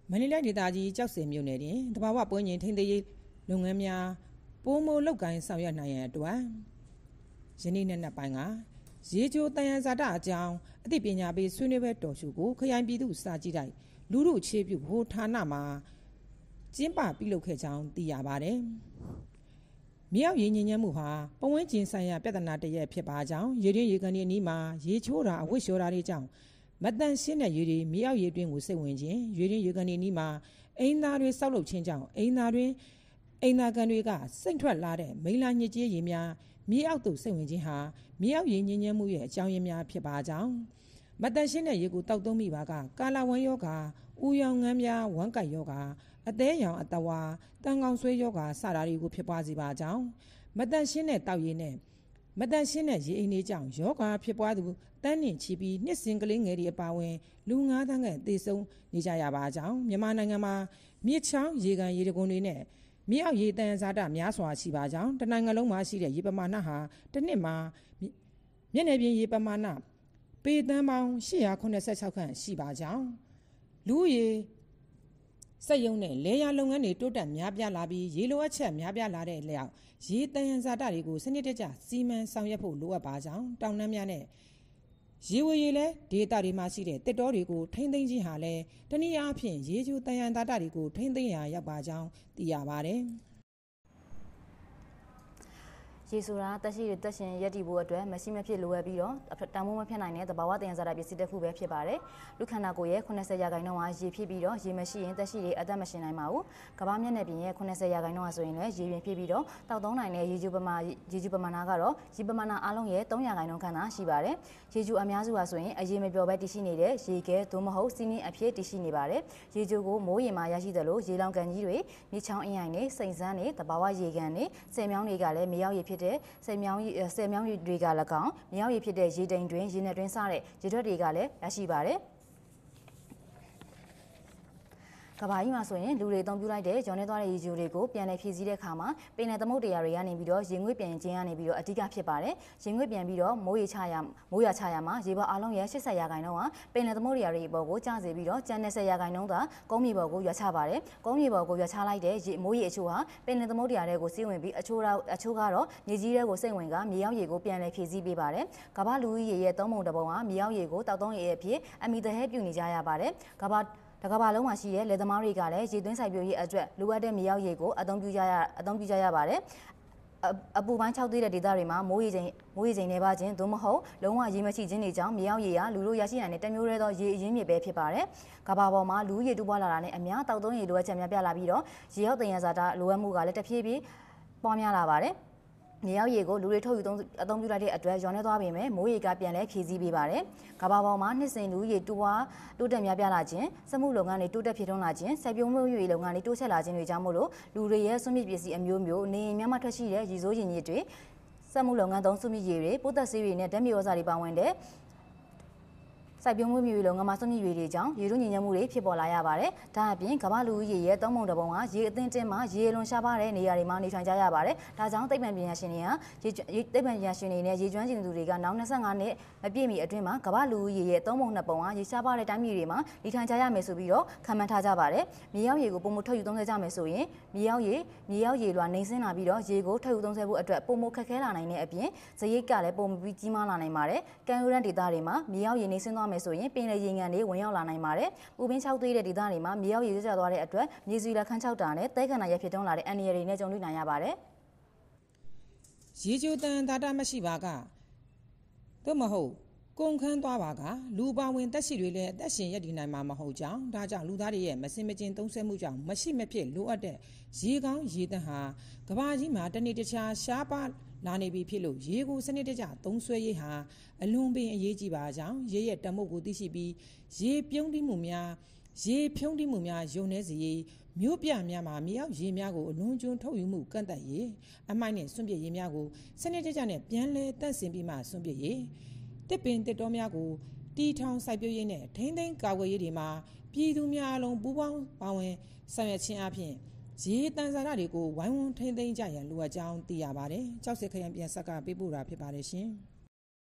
မန္တလေးဒေသကြီးကျောက်စင်မြို့နယ်တွင်တဘာဝပွဲငင်ထိန်းသိမ်းရေးလုပ်ငန်းများပိုမိုလုပ်ကိုင်ဆောင်ရွက်နိုင်ရန်အတွက်ယနေ့နေ့ပိုင်းကရေချိုတန်ရန်ဇာတအကြောင်းအသိပညာပေးဆွေးနွေးပွဲတော်ရှုကိုခရိုင်ပြည်သူ့စာကြည့်တိုက်လူထုအခြေပြုဟိုဌာနမှာကျင်းပပြုလုပ်ခဲ့ကြောင်းသိရပါတယ်။မြေအောက်ရေညဉ့်ညမ်းမှုဟာပဝန်းကျင်ဆိုင်ရာပြဿနာတစ်ရပ်ဖြစ်ပါကြောင်းရေတွင်းရေကန်တွေအနီးမှာရေချိုးတာအဝတ်လျှော်တာတွေကြောင့်မတန်ရှင်းတဲ့ရေတွေမြေအောက်ရေတွင်းကိုစိတ်ဝင်ခြင်းရေတွင်းရေကန်တွေအနီးမှာအိမ်သားတွေဆောက်လုပ်ခြင်းကြောင့်အိမ်သားကန်တွေကစိတ်ထွက်လာတဲ့မိလာညစ်ကြေးရေများမြေအောက်သို့စိတ်ဝင်ခြင်းဟာမြေအောက်ရေညဉ့်ညမ်းမှုရဲ့အကြောင်းရင်းများဖြစ်ပါကြောင်းမတန်ရှင်းတဲ့ရေကိုတောက်သုံးမိပါကကာလာဝမ်းယောဂါဥယောင်ငန်းများဝမ်းကိုက်ယောဂါအသေးရောင်အတဝါတန်ကောင်ဆွေးယောဂါစတာတွေကိုဖြစ်ပွားစေပါကြောင်းမတန်ရှင်းတဲ့တောက်ရည်နဲ့မတန်ရှင်းတဲ့ရေအိမ်တွေကြောင့်ယောဂါဖြစ်ပွားသူတန်းနှင့်ချီပြီးနှစ်စဉ်ကလေးငယ်တွေအပါအဝင်လူ9 သန်းခန့်သေဆုံးနေကြရပါကြောင်းမြန်မာနိုင်ငံမှာမြစ်ချောင်းရေကန်ရေတကွန်တွေနဲ့မြေအောက်ရေတန်ဇာတများစွာရှိပါကြောင်းတနိုင်ငံလုံးမှာရှိတဲ့ရေပမာဏဟာတစ်နှစ်မှာမျက်နှာပြင်ရေပမာဏပေတန်းပေါင်း886ခန့်ရှိပါကြောင်းလူရေစက်ရုံနဲ့လေယာလုပ်ငန်းတွေတိုးတက်များပြားလာပြီးရေလိုအပ်ချက်များပြားလာတဲ့လျောက်ရေတန်ရန်ဇာတတွေကိုစနစ်တကျစီမံဆောင်ရွက်ဖို့လိုအပ်ပါကြောင်းတောင်နှမ်းများနဲ့ရေဝေရေလဲဒေသတွေမှာရှိတဲ့တစ်တောတွေကိုထိမ့်သိမ်းခြင်းဟာလည်းတနည်းအားဖြင့်ရေချိုတန်ရန်ဇာတတွေကိုထိမ့်သိမ်းရာရောက်ပါကြောင်းသိရပါတယ်ရေဆိုတာတက်ရှိတက်ရှင်ရက်တီဖို့အတွက်မရှိမဖြစ်လိုအပ်ပြီးတော့တန်ဖိုးမဖြစ်နိုင်တဲ့သဘာဝတန်ရန်ဇာတပစ္စည်းတစ်ခုပဲဖြစ်ပါတယ်လူခန္ဓာကိုယ်ရဲ့80%ကရေဖြစ်ပြီးတော့ရေမရှိရင်တက်ရှိတွေအသက်မရှင်နိုင်ပါဘူးကမ္ဘာမျက်နှာပြင်ရဲ့80%ကဆိုရင်လည်းရေပြင်ဖြစ်ပြီးတော့တောက်သုံးနိုင်တဲ့ရေကျူပမာဏကတော့ရေပမာဏအလုံးရဲ့3%ခန့်သာရှိပါတယ်ရေကျူအများစုဟာဆိုရင်အရေမပျော်ပဲတည်ရှိနေတဲ့ရေခဲသို့မဟုတ်စီးနင်းအဖြစ်တည်ရှိနေပါတယ်ရေကျူကိုမိုးရေမှာရရှိသလိုရေလောင်ကန်ကြီးတွေမြေချောင်းအင်းအိုင်တွေစိန်စမ်းတွေသဘာဝရေကန်တွေဆယ်မြောင်းတွေကလည်းမြေရောက်ရေဖြစ်တဲ့ဆယ်မြောင်းတွေက၎င်းမြေအောက်ရေဖြစ်တဲ့ရေတိမ်တွင်ရေနက်တွင်စတဲ့ရေထွက်တွေကလည်းရရှိပါတယ်ကဘာကြီးမှာဆိုရင်လူတွေအသုံးပြုလိုက်တဲ့ဂျော်နေသွားတဲ့ရေချိုတွေကိုပြန်လည်ဖြည့်ဆည်းတဲ့အခါမှာပင်လယ်သမုဒ္ဒရာတွေကနေပြီးတော့ရေငွေ့ပြန်ခြင်းကနေပြီးတော့အဓိကဖြစ်ပါတယ်ရေငွေ့ပြန်ပြီးတော့မိုးရွာချရာမှာရေပေါ်အလုံးရဲ့80%ဟာပင်လယ်သမုဒ္ဒရာတွေပေါ်ကိုကျစေပြီးတော့ကျန်တဲ့10%သာကုန်းမြေပေါ်ကိုရွာချပါတယ်ကုန်းမြေပေါ်ကိုရွာချလိုက်တဲ့မိုးရေအချို့ဟာပင်လယ်သမုဒ္ဒရာတွေကိုစီးဝင်ပြီးအချို့ကတော့မြေကြီးတွေကိုစိတ်ဝင်ကမြေရောက်ရေကိုပြန်လည်ဖြည့်ဆည်းပေးပါတယ်ကဘာလူကြီးရဲ့3 ပုံ 1 ပုံဟာမြေရောက်ရေကိုတောက်သုံးရေအဖြစ်အမိတဟဲပြုနေကြရပါတယ်တကဘာလုံးမှာရှိတဲ့လယ်သမားတွေကလည်းရေသွင်းစိုက်ပျိုးရေးအတွက်လိုအပ်တဲ့မြေရောက်ရေကိုအသုံးပြုကြရပါတယ်အပူပိုင်း6သေးတဲ့ဒေသတွေမှာမိုးရေချိန်နေပါခြင်းသို့မဟုတ်လုံးဝရေမရှိခြင်းတွေကြောင့်မြေရောက်ရေဟာလူတို့ရရှိနိုင်တဲ့တမျိုးတည်းသောရေအရင်းမြစ်ပဲဖြစ်ပါတယ်ကဘာပေါ်မှာလူရေတူးပွားလာတာနဲ့အများတောက်သုံးရေလိုအပ်ချက်များပြလာပြီးတော့ရေရောက်တန်ရန်ဇာတလိုအပ်မှုကလည်းတဖြည်းဖြည်းပွားများလာပါတယ်မြေရောက်ရေကိုလူတွေထုတ်ယူအသုံးပြုလိုက်တဲ့အတွက်ရောင်းနေသွားပေမဲ့မိုးရေကပြန်လဲဖြည့်ဆည်းပေးပါတယ်။ကဘာပေါ်မှာနှစ်စဉ်လူရေတိုးတက်များပြားလာခြင်းစက်မှုလုပ်ငန်းတွေတိုးတက်ဖြစ်ထွန်းလာခြင်းစိုက်ပျိုးမှုရေးလုပ်ငန်းတွေတိုးဆက်လာခြင်းတွေကြောင့်မို့လို့လူတွေရဲ့စွန့်ပစ်ပစ္စည်းအမျိုးမျိုးနေအိမ်များမှထွက်ရှိတဲ့ရေစိုးရင်ရည်တွေစက်မှုလုပ်ငန်းသုံးစွန့်ပစ်ရည်တွေပိုးသက်ဆေးတွေနဲ့ဓာတ်မြေဩဇာတွေပါဝင်တဲ့စိုက်ပျိုးမှုမျိုးလုံးကမှစွန့်ပစ်တွေကြောင့်ရေတို့ညဉ့်ညမ်းမှုတွေဖြစ်ပေါ်လာရပါတယ်။ဒါအပြင်ကမ္ဘာလူဦးရေရဲ့3 ပုံ 1 ပုံဟာရေအသင်းတင်းမှာရေလွန်ရှားပါတဲ့နေရာတွေမှာနေထိုင်ကြရပါတယ်။ဒါကြောင့်သိပ္ပံပညာရှင်တွေနဲ့ရေကျွမ်းကျင်သူတွေကနောက်25နှစ်မပြည့်မီအတွင်းမှာကမ္ဘာလူဦးရေရဲ့3 ပုံ 2 ပုံဟာရေရှားပါတဲ့တိုင်းပြည်တွေမှာနေထိုင်ကြရမယ်ဆိုပြီးတော့ခန့်မှန်းထားကြပါတယ်။မြေရောက်ရေကိုပုံမထုတ်ယူသုံးစွဲကြမယ်ဆိုရင်မြေရောက်ရေလွှာနေဆင်းလာပြီးတော့ရေကိုထုတ်ယူသုံးစွဲဖို့အတွက်ပုံမခက်ခဲလာနိုင်တဲ့အပြင်ဇရိတ်ကလည်းပုံမပြီးကြီးမားလာနိုင်ပါတယ်။ကံယူရန်ဒေသတွေမှာမြေရောက်ရေနေဆင်းသွားမယ်ဆိုရင်ပင်လယ်ရေငန်တွေဝင်ရောက်လာနိုင်ပါတယ်။ပူပင်း6သေးတဲ့ဒေသတွေမှာမြေရောက်ရေကျသွားတဲ့အတွက်မြေစီလက်ခန်း6တာနဲ့သဲကန္နာရဖြစ်ထွန်းလာတဲ့အန္တရာယ်တွေနဲ့ကြုံတွေ့နိုင်ရပါတယ်။ရေချိုတန်တာတာမရှိပါကသို့မဟုတ်ကုန်ခန်းသွားပါကလူပါဝင်တက်ရှိတွေလည်းအသက်ရှင်ရပ်တည်နိုင်မှာမဟုတ်ကြောင်းဒါကြောင့်လူသားတွေရဲ့မစင်မကျင်သုံးဆွဲမှုကြောင့်မရှိမဖြစ်လိုအပ်တဲ့ရေကောင်းရေသန့်ဟာကမ္ဘာကြီးမှာတနေ့တခြားရှားပါလာနေပြီဖြစ်လို့ရေကိုစနစ်တကျသုံးဆွဲရေးဟာအလွန်ပင်အရေးကြီးပါကြောင်းရေရဲ့တမို့ကိုသိရှိပြီးရေဖြုံးတိမှုများယုံနေစေရေးမြို့ပြများမှာမြေအောက်ရေများကိုအလွန်ကျွန်းထုတ်ယူမှုကန့်သတ်ရေးအမိုက်နဲ့စွန့်ပစ်ရေများကိုစနစ်တကျနဲ့ပြန်လည်တန့်စင်ပြီးမှစွန့်ပစ်ရေးတစ်ပင်တစ်တောများကိုတီထောင်စိုက်ပျိုးရေးနဲ့ထိန်းသိမ်းကာကွယ်ရေးတွေမှာပြည်သူများအလုံးပူးပေါင်းပါဝင်ဆောင်ရွက်ခြင်းအပြင်ရေတန်ဇာတတွေကိုဝိုင်းဝန်းထိန်းသိမ်းကြရန်လိုအပ်ကြောင်းသိရပါတယ်။ကျောက်စစ်ခရိုင်ပြန်ဆက်ကပေးပို့တာဖြစ်ပါတယ်ရှင်။